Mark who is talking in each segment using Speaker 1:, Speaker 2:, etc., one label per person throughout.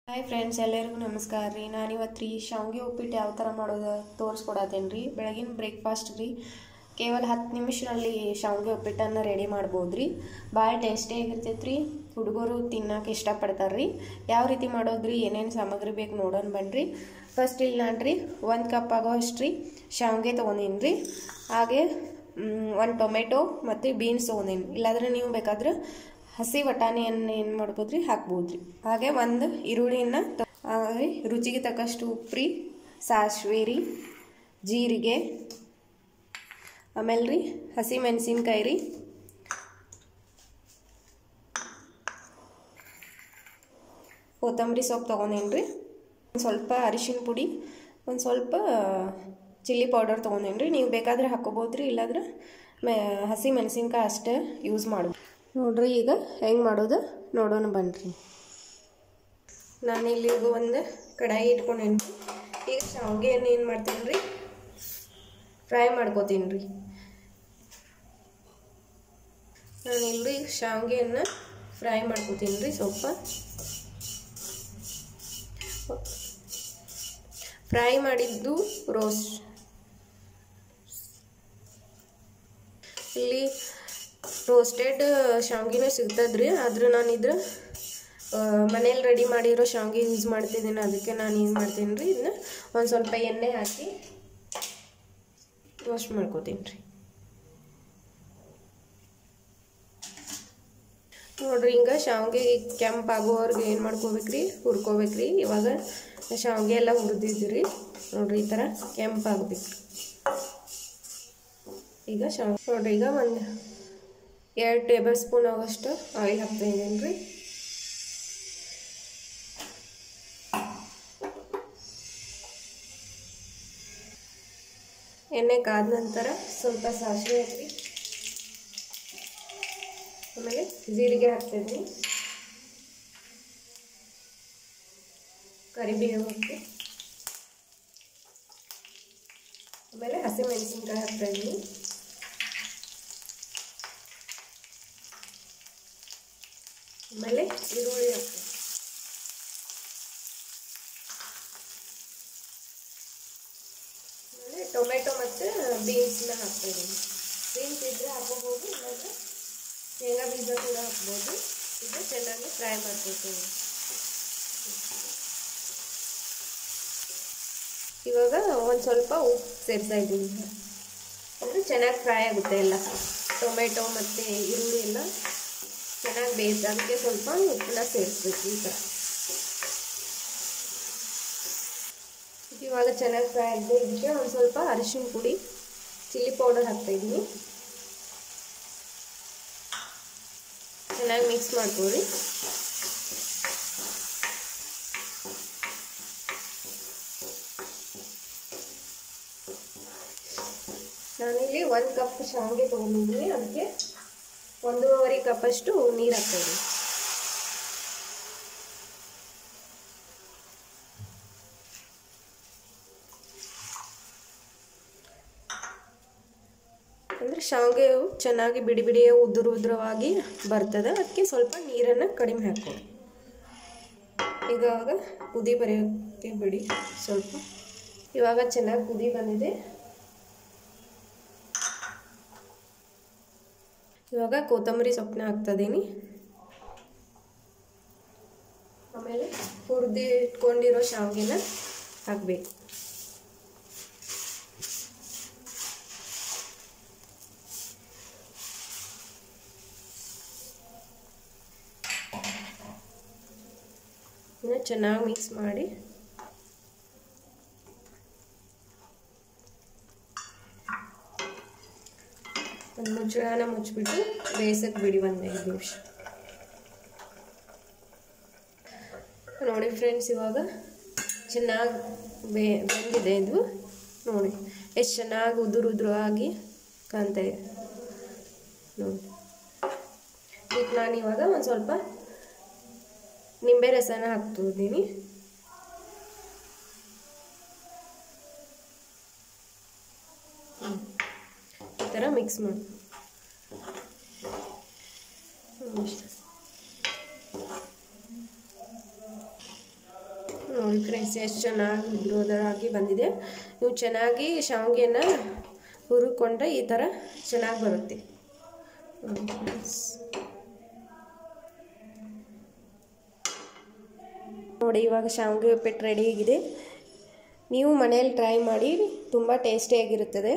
Speaker 1: Hi friends, ಎಲ್ಲರಿಗೂ ನಮಸ್ಕಾರ ರೀ. ನಾನಿವತ್ತು ರೀ ಶಾವಿಗೆ ಉಪ್ಪಿಟ್ಟು ಯಾವ ಥರ ಮಾಡೋದು ತೋರಿಸ್ಕೊಡತ್ತೇನೆ ರೀ. ಬೆಳಗಿನ ಬ್ರೇಕ್ಫಾಸ್ಟ್ ರೀ. ಕೇವಲ 10 ನಿಮಿಷದಲ್ಲಿ ಶಾವಿಗೆ ಉಪ್ಪಿಟ್ಟನ್ನು ರೆಡಿ ಮಾಡ್ಬೋದು ರೀ. ಭಾಳ ಟೇಸ್ಟಿಯಾಗಿರ್ತೈತೆ ರೀ. ಹುಡುಗರು ತಿನ್ನೋಕೆ ಇಷ್ಟಪಡ್ತಾರೆ ರೀ. ಯಾವ ರೀತಿ ಮಾಡೋದ್ರಿ, ಏನೇನು ಸಾಮಗ್ರಿ ಬೇಕು ನೋಡೋಣ ಬನ್ನಿರಿ. ಫಸ್ಟ್ ಇಲ್ಲಿ ನಾನು ರೀ 1 ಕಪ್ ಆಗೋಷ್ಟು ರೀ ಶಾವಿಗೆ ತೊಗೊಂಡಿನಿ ರೀ. ಹಾಗೆ 1 ಟೊಮೆಟೊ ಮತ್ತು ಬೀನ್ಸ್ ತೊಗೊಂಡಿನಿ. ಇಲ್ಲಾಂದ್ರೆ ನೀವು ಬೇಕಾದ್ರೆ ಹಸಿ ಬಟಾಣಿಯನ್ನು ಏನು ಮಾಡ್ಬೋದು ರೀ, ಹಾಕ್ಬೋದು ರೀ. ಹಾಗೆ 1 ಈರುಳ್ಳಿಯನ್ನು ರುಚಿಗೆ ತಕ್ಕಷ್ಟು ಉಪ್ಪು ರೀ, ಸಾಸಿವೆ ರೀ, ಜೀರಿಗೆ, ಆಮೇಲೆ ರೀ ಹಸಿ ಮೆಣಸಿನ್ಕಾಯಿ ರೀ, ಕೊತ್ತಂಬರಿ ಸೊಪ್ಪು ತೊಗೊಂಡೇನಿ ರೀ. ಒಂದು ಸ್ವಲ್ಪ ಅರಿಶಿನ ಪುಡಿ, ಒಂದು ಸ್ವಲ್ಪ ಚಿಲ್ಲಿ ಪೌಡರ್ ತೊಗೊಂಡೇನಿ ರೀ. ನೀವು ಬೇಕಾದರೆ ಹಾಕೋಬೋದು ರೀ, ಇಲ್ಲಾಂದ್ರೆ ಹಸಿ ಮೆಣಸಿನ್ಕಾಯಿ ಅಷ್ಟೇ ಯೂಸ್ ಮಾಡೋದು ನೋಡ್ರಿ. ಈಗ ಹೆಂಗೆ ಮಾಡೋದು ನೋಡೋಣ ಬನ್ನಿರಿ. ನಾನಿಲ್ಲಿ ಒಂದು ಕಡಾಯಿ ಇಟ್ಕೊಂಡೇನಿ ರೀ. ಈಗ ಶಾವಿಗೆಯನ್ನು ಏನು ಮಾಡ್ತೀನಿ ರೀ, ಫ್ರೈ ಮಾಡ್ಕೋತೀನಿ ರೀ. ನಾನಿಲ್ಲಿ ಶಾವಿಗೆಯನ್ನು ಫ್ರೈ ಮಾಡ್ಕೋತೀನಿ ರೀ. ಸ್ವಲ್ಪ ಫ್ರೈ ಮಾಡಿದ್ದು ರೋಸ್ಟ್. ಇಲ್ಲಿ ರೋಸ್ಟೆಡ್ ಶಾವಿಗೆನೂ ಸಿಗ್ತದ್ರಿ, ಆದ್ರೆ ನಾನು ಮನೇಲಿ ರೆಡಿ ಮಾಡಿರೋ ಶಾವಿಗೆ ಯೂಸ್ ಮಾಡ್ತಿದ್ದೀನಿ. ಅದಕ್ಕೆ ನಾನು ಏನು ಮಾಡ್ತೀನಿ ರೀ, ಇದನ್ನ ಒಂದು ಸ್ವಲ್ಪ ಎಣ್ಣೆ ಹಾಕಿ ರೋಸ್ಟ್ ಮಾಡ್ಕೋತೀನಿ ರೀ. ನೋಡ್ರಿ, ಹಿಂಗೆ ಶಾವಿಗೆ ಕೆಂಪಾಗೋವರೆಗೆ ಏನು ಮಾಡ್ಕೋಬೇಕ್ರಿ, ಹುರ್ಕೋಬೇಕ್ರಿ. ಇವಾಗ ಶಾವಿಗೆ ಎಲ್ಲ ಹುರಿದಿದ್ರಿ ನೋಡ್ರಿ, ಈ ಥರ ಕೆಂಪಾಗಬೇಕು. ಈಗ ಶಾವಿಗೆ ನೋಡ್ರಿ, ಈಗ ಒಂದು 2 ಟೇಬಲ್ ಸ್ಪೂನ್ ಆಗೋಷ್ಟು ಆಯಿಲ್ ಹಾಕ್ತಾ ಇದ್ದೀನಿ ರೀ. ಎಣ್ಣೆ ಕಾದ ನಂತರ ಸ್ವಲ್ಪ ಸಾಸಿವೆ ಹಾಕಿ, ಆಮೇಲೆ ಜೀರಿಗೆ ಹಾಕ್ತಾಯಿದ್ದೀನಿ, ಕರಿಬೇವು ಹಾಕಿ, ಆಮೇಲೆ ಹಸಿ ಮೆಣಸಿನ್ಕಾಯಿ ಹಾಕ್ತಾಯಿದ್ದೀನಿ, ಆಮೇಲೆ ಈರುಳ್ಳಿ ಹಾಕ್ತೀನಿ, ಆಮೇಲೆ ಟೊಮೆಟೊ ಮತ್ತು ಬೀನ್ಸ್ನ ಹಾಕ್ತಾಯಿದ್ದೀನಿ. ಬೀನ್ಸ್ ಇದ್ದರೆ ಹಾಕೋಬೋದು, ಇಲ್ಲಾಂದರೆ ಶೇಂಗಾ ಬೀಜ ಕೂಡ ಹಾಕ್ಬೋದು. ಇದು ಚೆನ್ನಾಗಿ ಫ್ರೈ ಮಾಡ್ಕೊಳ್ತೀನಿ. ಇವಾಗ ಒಂದು ಸ್ವಲ್ಪ ಉಪ್ಪು ಸೇರಿಸ್ತಾ ಇದ್ದೀನಿ, ಅಂದರೆ ಚೆನ್ನಾಗಿ ಫ್ರೈ ಆಗುತ್ತೆ. ಎಲ್ಲ ಟೊಮೆಟೊ ಮತ್ತು ಈರುಳ್ಳಿ ಎಲ್ಲ ಚೆನ್ನಾಗಿ ಬೇಯಿಸಿ, ಅದಕ್ಕೆ ಸ್ವಲ್ಪ ಉಪ್ಪನ್ನ ಸೇರಿಸ್ಬೇಕು. ಈ ಥರ ಇವಾಗ ಚೆನ್ನಾಗಿ ಫ್ರೈ ಆಗಿದೆ. ಇದಕ್ಕೆ ಒಂದು ಸ್ವಲ್ಪ ಅರಿಶಿನ ಪುಡಿ, ಚಿಲ್ಲಿ ಪೌಡರ್ ಹಾಕ್ತಾಯಿದ್ದೀನಿ. ಚೆನ್ನಾಗಿ ಮಿಕ್ಸ್ ಮಾಡ್ಕೊಳ್ಳಿ. ನಾನಿಲ್ಲಿ 1 ಕಪ್ ಶಾವಿಗೆ ತೊಗೊಂಡಿದ್ದೀನಿ. ಅದಕ್ಕೆ 1.5 ಕಪ್ಪಷ್ಟು ನೀರು ಹಾಕ್ತಾಯಿದ್ದೀನಿ. ಅಂದರೆ ಶಾವಿಗೆ ಚೆನ್ನಾಗಿ ಬಿಡಿ ಬಿಡಿಯೇ ಉದುರವಾಗಿ ಬರ್ತದೆ. ಅದಕ್ಕೆ ಸ್ವಲ್ಪ ನೀರನ್ನು ಕಡಿಮೆ ಹಾಕ್ಕೊಳ್ಳಿ. ಇವಾಗ ಕುದಿ ಬರೋಕ್ಕೆ ಬಿಡಿ ಸ್ವಲ್ಪ. ಇವಾಗ ಚೆನ್ನಾಗಿ ಕುದಿ ಬಂದಿದೆ. ಇವಾಗ ಕೊತ್ತಂಬರಿ ಸೊಪ್ಪನ್ನ ಹಾಕ್ತಿದ್ದೀನಿ, ಆಮೇಲೆ ಹುರಿದು ಇಟ್ಕೊಂಡಿರೋ ಶಾವಿಗೆನ ಹಾಕಬೇಕು. ಚೆನ್ನಾಗಿ ಮಿಕ್ಸ್ ಮಾಡಿ ಒಂದು ಮುಚ್ಚಳನ ಮುಚ್ಚಿಬಿಟ್ಟು ಬೇಯಿಸಕ್ಕೆ ಬಿಡಿ 1 5 ನಿಮಿಷ. ನೋಡಿ ಫ್ರೆಂಡ್ಸ್, ಇವಾಗ ಚೆನ್ನಾಗಿ ಬೆಂದಿದೆ. ಇದು ನೋಡಿ ಎಷ್ಟು ಚೆನ್ನಾಗಿ ಉದುರುದ್ರಾಗಿ ಕಾಣ್ತಾ ಇದೆ ನೋಡಿ. ಈಗ ನಾನು ಇವಾಗ ಒಂದು ಸ್ವಲ್ಪ ನಿಂಬೆ ರಸನ ಹಾಕ್ತಿದ್ದೀನಿ. ಈ ಥರ ಮಿಕ್ಸ್ ಮಾಡಿ ನೋಡಿ ಫ್ರೆಂಡ್ಸ್, ಎಷ್ಟು ಚೆನ್ನಾಗಿ ಉದುರೋದಾಗಿ ಬಂದಿದೆ. ನೀವು ಚೆನ್ನಾಗಿ ಶಾವಿಗೆನ ಹುರಿಕೊಂಡ್ರೆ ಈ ಥರ ಚೆನ್ನಾಗಿ ಬರುತ್ತೆ. ನೋಡಿ ಇವಾಗ ಶಾವಿಗೆ ಉಪ್ಪಿಟ್ಟು ರೆಡಿ ಆಗಿದೆ. ನೀವು ಮನೆಯಲ್ಲಿ ಟ್ರೈ ಮಾಡಿ, ತುಂಬ ಟೇಸ್ಟಿಯಾಗಿರುತ್ತದೆ.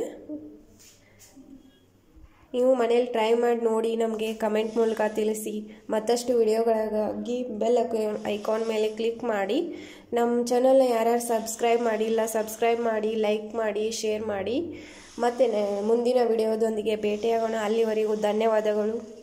Speaker 1: ನೀವು ಮನೇಲಿ ಟ್ರೈ ಮಾಡಿ ನೋಡಿ, ನಮಗೆ ಕಮೆಂಟ್ ಮೂಲಕ ತಿಳಿಸಿ. ಮತ್ತಷ್ಟು ವಿಡಿಯೋಗಳಿಗಾಗಿ ಬೆಲ್ ಐಕಾನ್ ಮೇಲೆ ಕ್ಲಿಕ್ ಮಾಡಿ. ನಮ್ಮ ಚಾನಲ್ನ ಯಾರ್ಯಾರು ಸಬ್ಸ್ಕ್ರೈಬ್ ಮಾಡಿಲ್ಲ ಸಬ್ಸ್ಕ್ರೈಬ್ ಮಾಡಿ, ಲೈಕ್ ಮಾಡಿ, ಶೇರ್ ಮಾಡಿ. ಮತ್ತು ಮುಂದಿನ ವಿಡಿಯೋದೊಂದಿಗೆ ಭೇಟಿಯಾಗೋಣ. ಅಲ್ಲಿವರೆಗೂ ಧನ್ಯವಾದಗಳು.